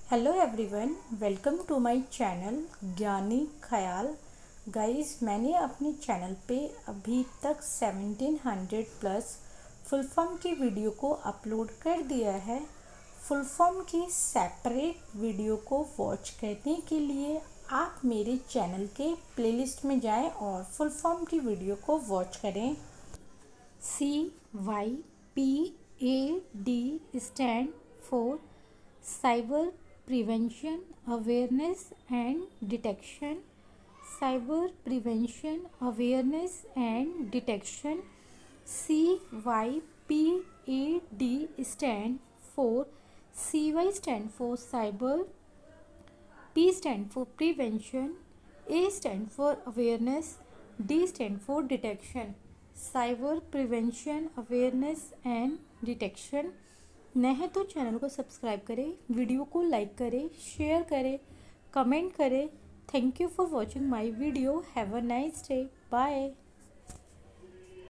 Hello everyone, welcome to my channel Gyani Khayal. Guys, मैंने अपने channel पे अभी तक 1700 प्लस फुल फॉर्म की वीडियो को अपलोड कर दिया है। फुल फॉर्म की सेपरेट वीडियो को वॉच करने के लिए आप मेरे चैनल के प्लेलिस्ट में जाएं और फुल फॉर्म की वीडियो को वॉच करें। CYPAD stand for cyber prevention awareness and detection. Cyber prevention awareness and detection. CYPAD stand for CY stand for cyber, P stand for prevention, A stand for awareness, D stand for detection. Cyber prevention awareness and detection. नए हैं तो channel को subscribe करें, video को like करें, share करें, comment करें। Thank you for watching my video. Have a nice day. Bye.